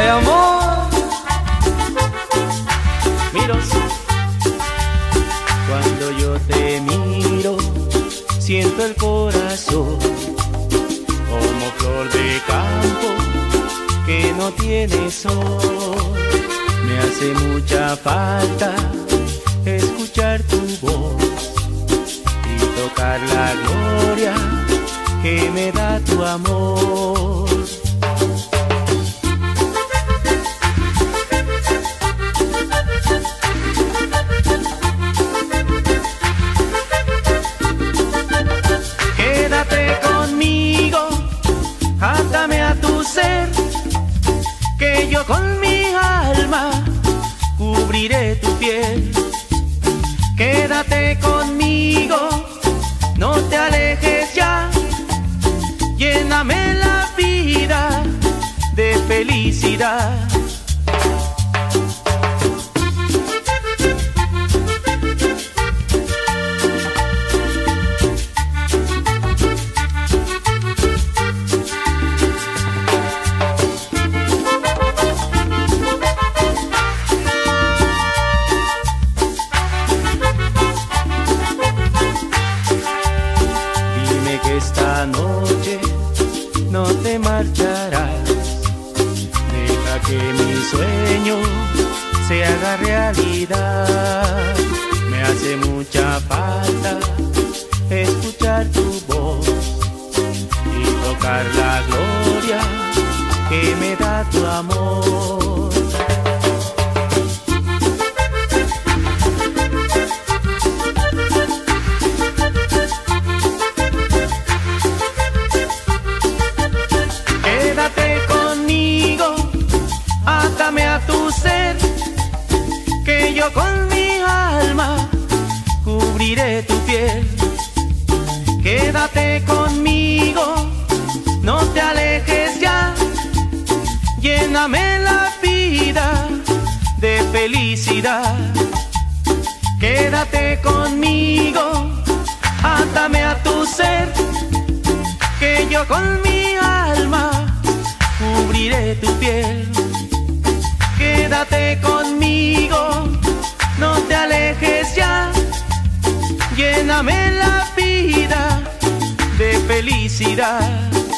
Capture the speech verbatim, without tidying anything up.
Hey, amor, miros, cuando yo te miro, siento el corazón como flor de campo que no tiene sol. Me hace mucha falta escuchar tu voz y tocar la gloria que me da tu amor. Quédate conmigo, átame a tu ser, que yo con mi alma cubriré tu piel. Quédate conmigo, no te alejes ya, lléname la vida de felicidad. Esta noche no te marcharás, deja que mi sueño se haga realidad. Me hace mucha falta escuchar tu voz y tocar la gloria que me da tu amor. Quédate conmigo, átame a tu ser, que yo con mi alma cubriré tu piel. Quédate conmigo, no te alejes ya, lléname la vida de felicidad. Quédate conmigo, átame a tu ser, que yo con mi alma cubriré tu piel. Quédate conmigo, no te alejes ya, lléname la vida de felicidad.